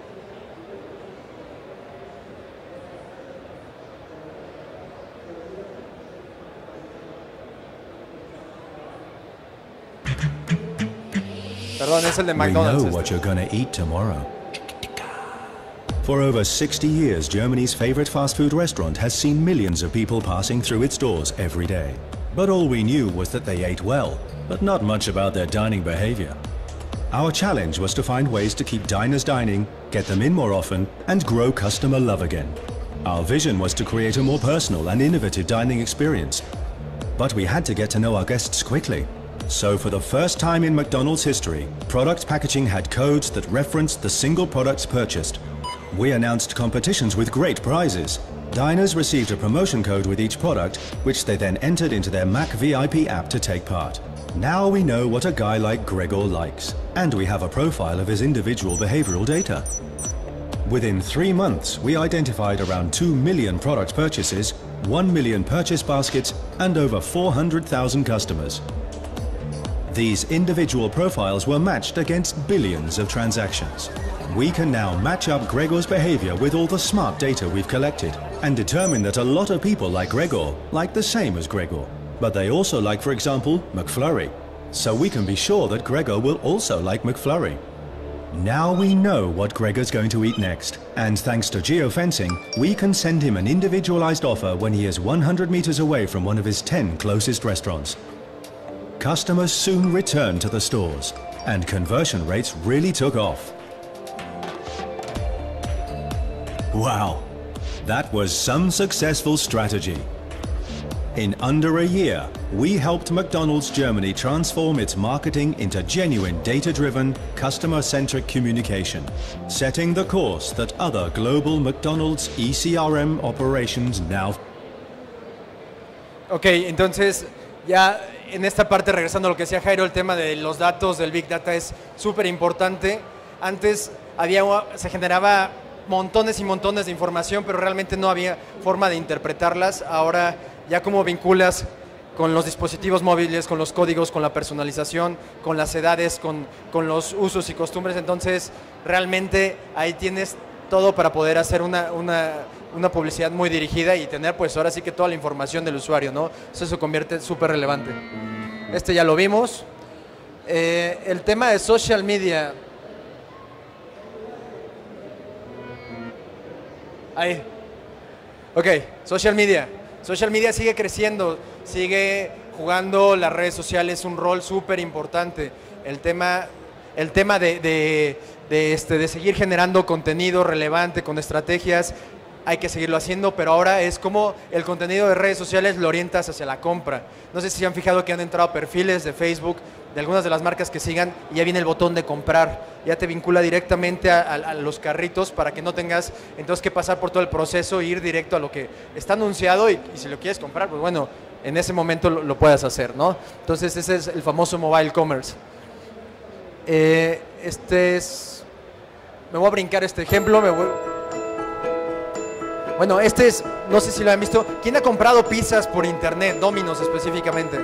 Perdón, es el de McDonald's. We know what you're gonna eat tomorrow. For over 60 years, Germany's favorite fast food restaurant has seen millions of people passing through its doors every day. But all we knew was that they ate well, but not much about their dining behavior. Our challenge was to find ways to keep diners dining, get them in more often, and grow customer love again. Our vision was to create a more personal and innovative dining experience. But we had to get to know our guests quickly. So for the first time in McDonald's history, product packaging had codes that referenced the single products purchased. We announced competitions with great prizes. Diners received a promotion code with each product, which they then entered into their Mac VIP app to take part. Now we know what a guy like Gregor likes, and we have a profile of his individual behavioral data. Within 3 months, we identified around 2 million product purchases, 1 million purchase baskets, and over 400,000 customers. These individual profiles were matched against billions of transactions. We can now match up Gregor's behavior with all the smart data we've collected and determine that a lot of people like Gregor like the same as Gregor, but they also like, for example, McFlurry. So we can be sure that Gregor will also like McFlurry. Now we know what Gregor's going to eat next, and thanks to geofencing, we can send him an individualized offer when he is 100 meters away from one of his 10 closest restaurants. Customers soon returned to the stores, and conversion rates really took off. Wow, that was some successful strategy. In under a year, we helped McDonald's Germany transform its marketing into genuine data-driven, customer-centric communication, setting the course that other global McDonald's ECRM operations now. Ok, entonces ya en esta parte, regresando a lo que decía Jairo, el tema de los datos, del Big Data es súper importante. Antes se generaba montones y montones de información, pero realmente no había forma de interpretarlas. Ahora ya como vinculas con los dispositivos móviles, con los códigos, con la personalización, con las edades, con los usos y costumbres, entonces realmente ahí tienes todo para poder hacer una publicidad muy dirigida y tener pues ahora sí que toda la información del usuario, ¿no? Eso se convierte súper relevante. Este ya lo vimos. El tema de social media. Ahí. Ok, social media. Social media sigue creciendo, sigue jugando las redes sociales un rol súper importante. El tema el tema de seguir generando contenido relevante con estrategias, hay que seguirlo haciendo, pero ahora es como el contenido de redes sociales lo orientas hacia la compra. No sé si se han fijado que han entrado perfiles de Facebook de algunas de las marcas que sigan y ya viene el botón de comprar, ya te vincula directamente a los carritos para que no tengas entonces que pasar por todo el proceso e ir directo a lo que está anunciado y si lo quieres comprar, pues bueno, en ese momento lo puedas hacer, ¿no? Entonces ese es el famoso mobile commerce. Me voy a brincar este ejemplo, bueno, no sé si lo han visto. ¿Quién ha comprado pizzas por internet? Domino's específicamente.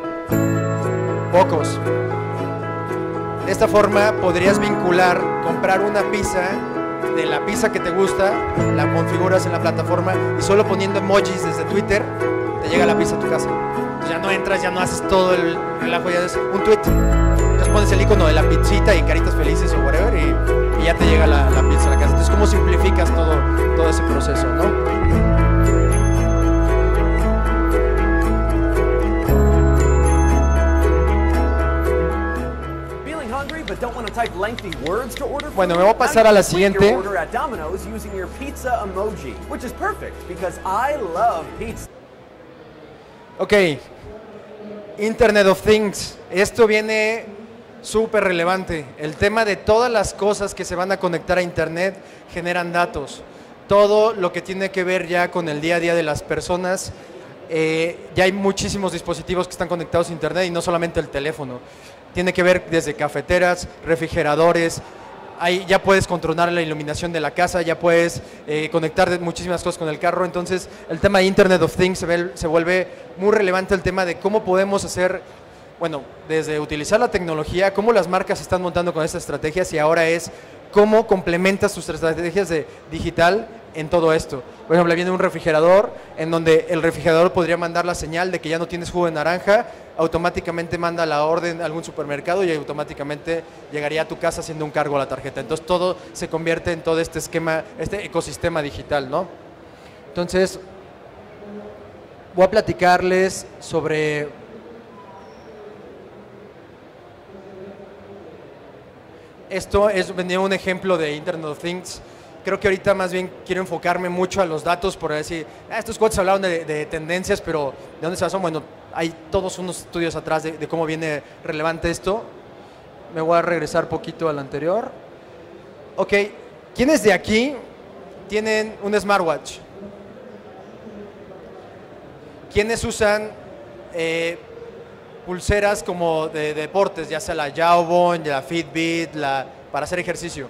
Pocos. De esta forma podrías comprar una pizza, de la pizza que te gusta, la configuras en la plataforma y solo poniendo emojis desde Twitter, te llega la pizza a tu casa. Entonces ya no entras, ya no haces todo el relajo, ya es un tweet. Entonces pones el icono de la pizzita y caritas felices o whatever y ya te llega la pizza a la casa. Entonces, ¿cómo simplificas todo ese proceso, no? Bueno, me voy a pasar a la siguiente. Ok, Internet of Things. Esto viene súper relevante. El tema de todas las cosas que se van a conectar a Internet generan datos. Todo lo que tiene que ver ya con el día a día de las personas. Ya hay muchísimos dispositivos que están conectados a Internet y no solamente el teléfono. Tiene que ver desde cafeteras, refrigeradores. Ahí ya puedes controlar la iluminación de la casa, ya puedes conectar muchísimas cosas con el carro. Entonces, el tema de Internet of Things se vuelve muy relevante, el tema de cómo podemos hacer, bueno, desde utilizar la tecnología, cómo las marcas se están montando con estas estrategias y ahora es cómo complementas tus estrategias de digital en todo esto. Por ejemplo, viene un refrigerador en donde el refrigerador podría mandar la señal de que ya no tienes jugo de naranja, automáticamente manda la orden a algún supermercado y automáticamente llegaría a tu casa haciendo un cargo a la tarjeta. Entonces todo se convierte en todo este esquema, este ecosistema digital, ¿no? Entonces, voy a platicarles sobre venía un ejemplo de Internet of Things. Creo que ahorita más bien quiero enfocarme mucho a los datos por decir, estos cuates hablaron de tendencias, pero ¿de dónde se basan? Bueno, hay todos unos estudios atrás de cómo viene relevante esto. Me voy a regresar poquito al anterior. Ok, ¿quiénes de aquí tienen un smartwatch? ¿Quiénes usan pulseras como de deportes, ya sea la Jawbone, la Fitbit, para hacer ejercicio?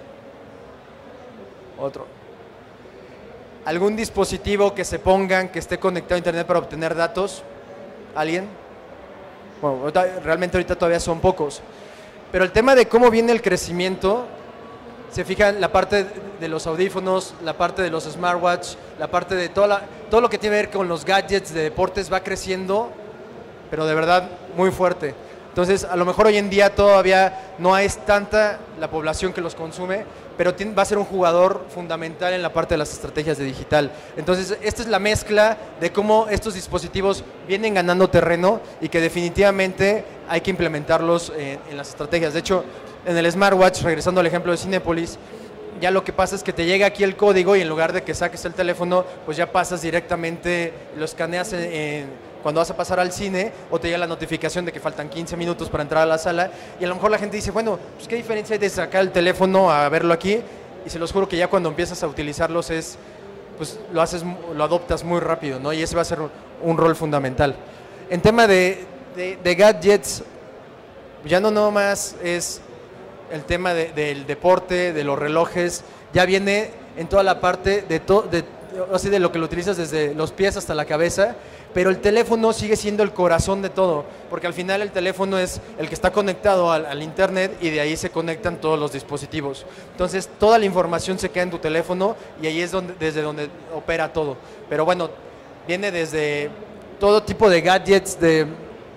Otro. ¿Algún dispositivo que se pongan que esté conectado a internet para obtener datos? ¿Alguien? Bueno, realmente ahorita todavía son pocos. Pero el tema de cómo viene el crecimiento, se fijan la parte de los audífonos, la parte de los smartwatch, la parte de todo lo que tiene que ver con los gadgets de deportes va creciendo, pero de verdad muy fuerte. Entonces, a lo mejor hoy en día todavía no es tanta la población que los consume, pero va a ser un jugador fundamental en la parte de las estrategias de digital. Entonces, esta es la mezcla de cómo estos dispositivos vienen ganando terreno y que definitivamente hay que implementarlos en las estrategias. De hecho, en el smartwatch, regresando al ejemplo de Cinépolis, ya lo que pasa es que te llega aquí el código y en lugar de que saques el teléfono, pues ya pasas directamente, lo escaneas cuando vas a pasar al cine, o te llega la notificación de que faltan 15 minutos para entrar a la sala, y a lo mejor la gente dice, bueno, pues qué diferencia hay de sacar el teléfono a verlo aquí, y se los juro que ya cuando empiezas a utilizarlos pues lo adoptas muy rápido, ¿no? Y ese va a ser un rol fundamental. En tema de gadgets, ya no nomás es el tema del deporte, de los relojes, ya viene en toda la parte así de lo que lo utilizas desde los pies hasta la cabeza, pero el teléfono sigue siendo el corazón de todo, porque al final el teléfono es el que está conectado al internet y de ahí se conectan todos los dispositivos. Entonces toda la información se queda en tu teléfono y ahí es desde donde opera todo. Pero bueno, viene desde todo tipo de gadgets, de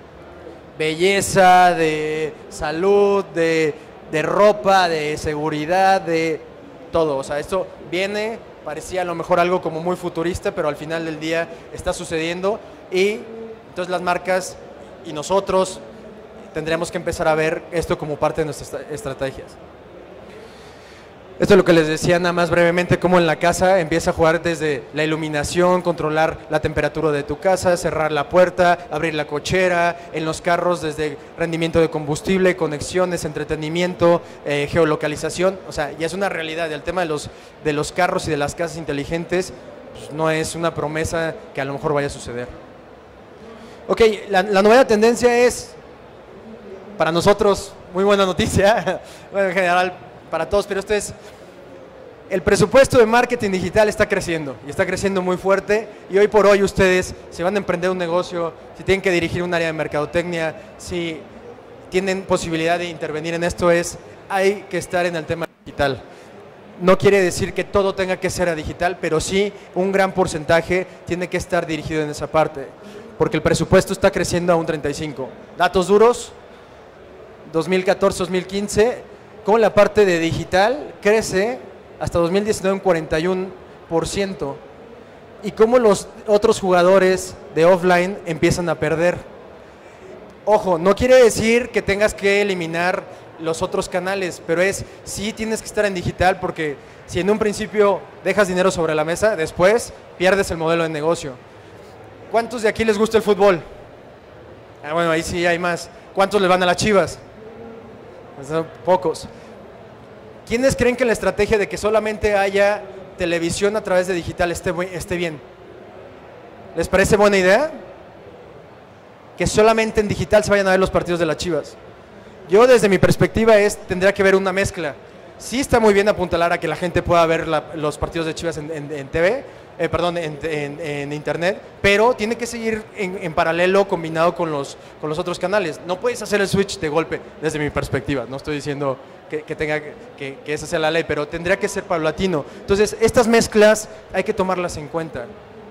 belleza, de salud, de ropa, de seguridad, de todo. O sea, esto parecía a lo mejor algo como muy futurista, pero al final del día está sucediendo y entonces las marcas y nosotros tendríamos que empezar a ver esto como parte de nuestras estrategias. Esto es lo que les decía nada más brevemente, cómo en la casa empieza a jugar desde la iluminación, controlar la temperatura de tu casa, cerrar la puerta, abrir la cochera, en los carros desde rendimiento de combustible, conexiones, entretenimiento, geolocalización. O sea, ya es una realidad. El tema de los carros y de las casas inteligentes pues, no es una promesa que a lo mejor vaya a suceder. Ok, la nueva tendencia es, para nosotros, muy buena noticia, bueno, en general para todos, pero esto es, el presupuesto de marketing digital está creciendo y está creciendo muy fuerte y hoy por hoy ustedes, si van a emprender un negocio, si tienen que dirigir un área de mercadotecnia, si tienen posibilidad de intervenir en esto, hay que estar en el tema digital. No quiere decir que todo tenga que ser a digital, pero sí un gran porcentaje tiene que estar dirigido en esa parte, porque el presupuesto está creciendo a un 35%. Datos duros, 2014-2015, como la parte de digital crece hasta 2019 un 41%, y cómo los otros jugadores de offline empiezan a perder. Ojo, no quiere decir que tengas que eliminar los otros canales, pero sí tienes que estar en digital, porque si en un principio dejas dinero sobre la mesa, después pierdes el modelo de negocio. ¿Cuántos de aquí les gusta el fútbol? Bueno, ahí sí hay más. ¿Cuántos le van a las Chivas? Son pocos. ¿Quiénes creen que la estrategia de que solamente haya televisión a través de digital esté bien? ¿Les parece buena idea? Que solamente en digital se vayan a ver los partidos de las Chivas. Yo desde mi perspectiva tendría que haber una mezcla. Sí está muy bien apuntalar a que la gente pueda ver los partidos de Chivas en TV, en internet, pero tiene que seguir en paralelo, combinado con los otros canales. No puedes hacer el switch de golpe, desde mi perspectiva. No estoy diciendo que esa sea la ley, pero tendría que ser paulatino. Entonces, estas mezclas hay que tomarlas en cuenta.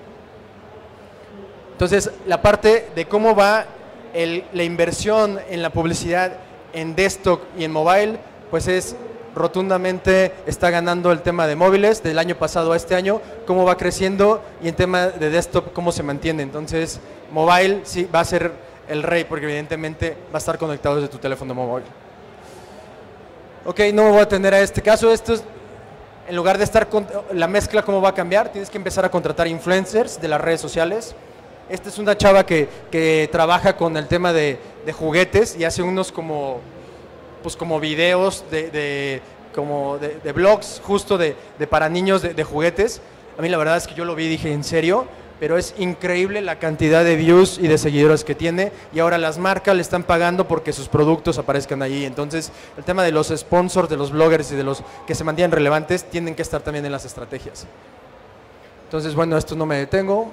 Entonces, la parte de cómo va la inversión en la publicidad en desktop y en mobile, pues rotundamente está ganando el tema de móviles del año pasado a este año, cómo va creciendo, y en tema de desktop cómo se mantiene. Entonces mobile sí va a ser el rey, porque evidentemente va a estar conectado desde tu teléfono móvil. Ok, no me voy a atender a este caso. Esto es, en lugar de estar con la mezcla, cómo va a cambiar, tienes que empezar a contratar influencers de las redes sociales. Esta es una chava que trabaja con el tema de juguetes y hace unos como videos de blogs justo para niños de juguetes. A mí la verdad es que yo lo vi y dije, ¿en serio? Pero es increíble la cantidad de views y de seguidores que tiene, y ahora las marcas le están pagando porque sus productos aparezcan allí. Entonces el tema de los sponsors, de los bloggers y de los que se mantienen relevantes tienen que estar también en las estrategias. Entonces bueno, esto no me detengo.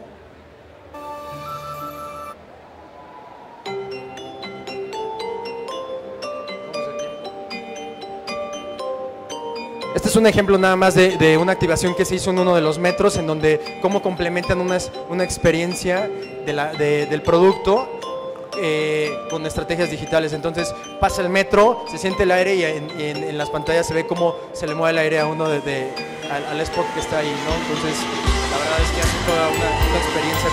Este es un ejemplo nada más de una activación que se hizo en uno de los metros, en donde cómo complementan una experiencia del producto con estrategias digitales. Entonces pasa el metro, se siente el aire y en las pantallas se ve cómo se le mueve el aire a uno al spot que está ahí, ¿no? Entonces la verdad es que hace toda una experiencia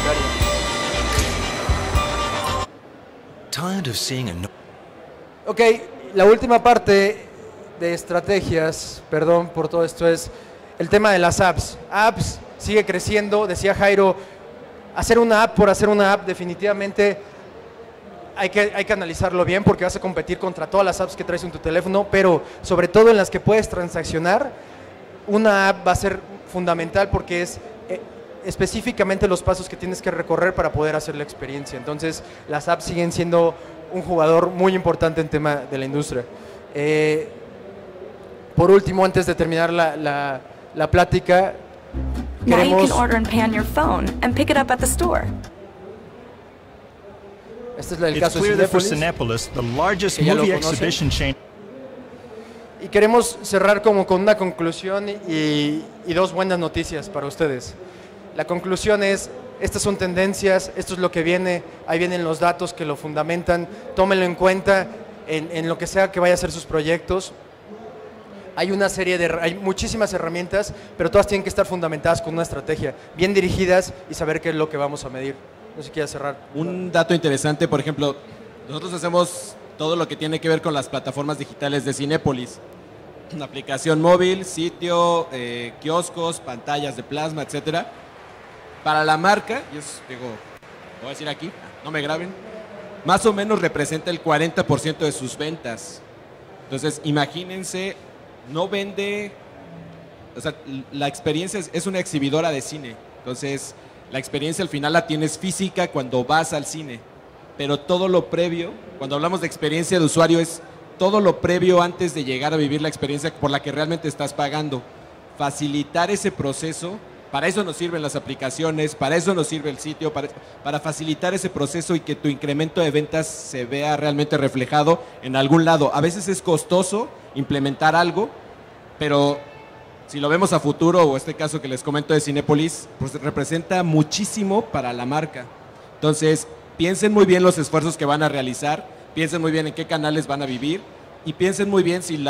complementaria. Ok, la última parte de estrategias, perdón por todo esto, es el tema de las apps. Apps sigue creciendo, decía Jairo, hacer una app por hacer una app definitivamente hay que analizarlo bien, porque vas a competir contra todas las apps que traes en tu teléfono, pero sobre todo en las que puedes transaccionar, una app va a ser fundamental, porque es específicamente los pasos que tienes que recorrer para poder hacer la experiencia. Entonces las apps siguen siendo un jugador muy importante en tema de la industria. Por último, antes de terminar la plática, Now you can order and pay on your phone and pick it up at the store. Este es el caso de Cinépolis, the largest movie exhibition chain. Y queremos cerrar como con una conclusión y dos buenas noticias para ustedes. La conclusión es, estas son tendencias, esto es lo que viene, ahí vienen los datos que lo fundamentan, tómenlo en cuenta en lo que sea que vaya a ser sus proyectos. Hay muchísimas herramientas, pero todas tienen que estar fundamentadas con una estrategia, bien dirigidas, y saber qué es lo que vamos a medir. No sé si quieres cerrar. Un dato interesante, por ejemplo, Nosotros hacemos todo lo que tiene que ver con las plataformas digitales de Cinépolis. Una aplicación móvil, sitio, kioscos, pantallas de plasma, etcétera. Para la marca, y es, digo, lo voy a decir aquí, no me graben, más o menos representa el 40% de sus ventas. Entonces, imagínense, no vende, o sea, la experiencia es una exhibidora de cine. Entonces, la experiencia al final la tienes física cuando vas al cine. Pero todo lo previo, cuando hablamos de experiencia de usuario, es todo lo previo antes de llegar a vivir la experiencia por la que realmente estás pagando. Facilitar ese proceso, para eso nos sirven las aplicaciones, para eso nos sirve el sitio, para facilitar ese proceso y que tu incremento de ventas se vea realmente reflejado en algún lado. A veces es costoso implementar algo, pero si lo vemos a futuro, o este caso que les comento de Cinépolis, pues representa muchísimo para la marca. Entonces, piensen muy bien los esfuerzos que van a realizar, piensen muy bien en qué canales van a vivir y piensen muy bien si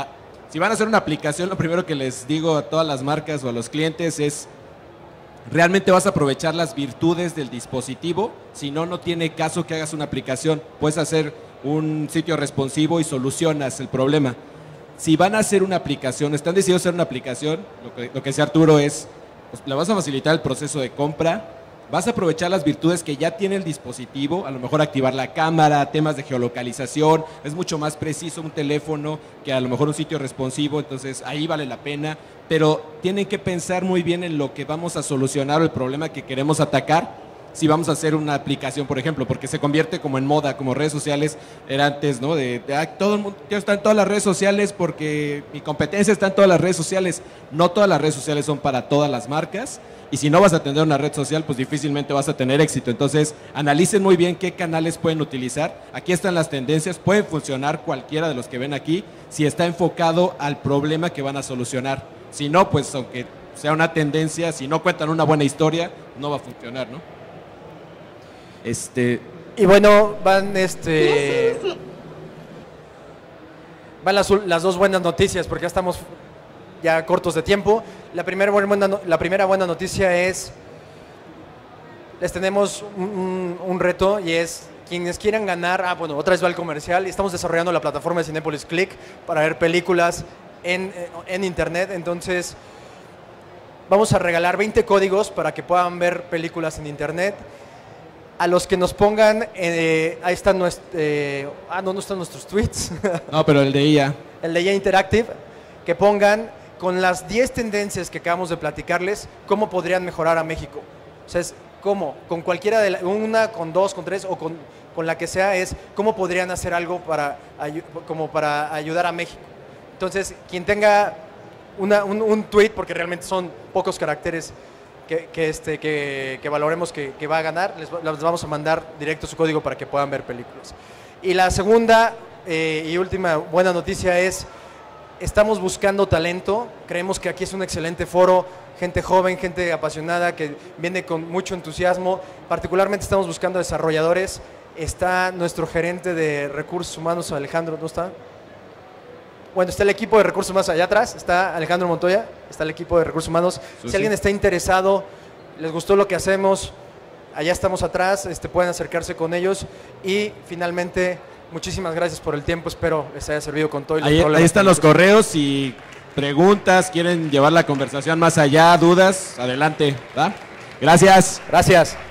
si van a hacer una aplicación, lo primero que les digo a todas las marcas o a los clientes es, ¿realmente vas a aprovechar las virtudes del dispositivo? Si no, no tiene caso que hagas una aplicación. Puedes hacer un sitio responsivo y solucionas el problema. Si van a hacer una aplicación, están decididos a hacer una aplicación, lo que decía Arturo es, pues, le vas a facilitar el proceso de compra, vas a aprovechar las virtudes que ya tiene el dispositivo, a lo mejor activar la cámara, temas de geolocalización, es mucho más preciso un teléfono que a lo mejor un sitio responsivo, entonces ahí vale la pena, pero tienen que pensar muy bien en lo que vamos a solucionar o el problema que queremos atacar si vamos a hacer una aplicación, por ejemplo, porque se convierte como en moda, como redes sociales, era antes, ¿no? Todo el mundo está en todas las redes sociales porque mi competencia está en todas las redes sociales. No todas las redes sociales son para todas las marcas. Y si no vas a tener una red social, pues difícilmente vas a tener éxito. Entonces, analicen muy bien qué canales pueden utilizar. Aquí están las tendencias. Pueden funcionar cualquiera de los que ven aquí si está enfocado al problema que van a solucionar. Si no, pues aunque sea una tendencia, si no cuentan una buena historia, no va a funcionar, ¿no? Y bueno, van las dos buenas noticias, porque ya estamos ya cortos de tiempo. La primera buena noticia es, les tenemos un reto, y es quienes quieran ganar, otra vez va el comercial, y estamos desarrollando la plataforma de Cinépolis Click para ver películas en internet. Entonces vamos a regalar 20 códigos para que puedan ver películas en internet. A los que nos pongan, ahí están no están nuestros tweets. No, pero el de IA. El de IA Interactive, que pongan con las 10 tendencias que acabamos de platicarles, cómo podrían mejorar a México. O sea, es cómo, con cualquiera de una, con dos, con tres, o con la que sea, es cómo podrían hacer algo para ayudar a México. Entonces, quien tenga un tweet, porque realmente son pocos caracteres, que valoremos que va a ganar, les vamos a mandar directo su código para que puedan ver películas. Y la segunda y última buena noticia es, estamos buscando talento, creemos que aquí es un excelente foro, gente joven, gente apasionada que viene con mucho entusiasmo, particularmente estamos buscando desarrolladores. Está nuestro gerente de recursos humanos, Alejandro, ¿no está? Bueno, está el equipo de recursos humanos allá atrás, está Alejandro Montoya, está el equipo de recursos humanos. Si alguien está interesado, les gustó lo que hacemos, allá estamos atrás, pueden acercarse con ellos. Y finalmente, muchísimas gracias por el tiempo, espero les haya servido con todo. Ahí están los correos, y preguntas, quieren llevar la conversación más allá, dudas, adelante, ¿va? Gracias. Gracias.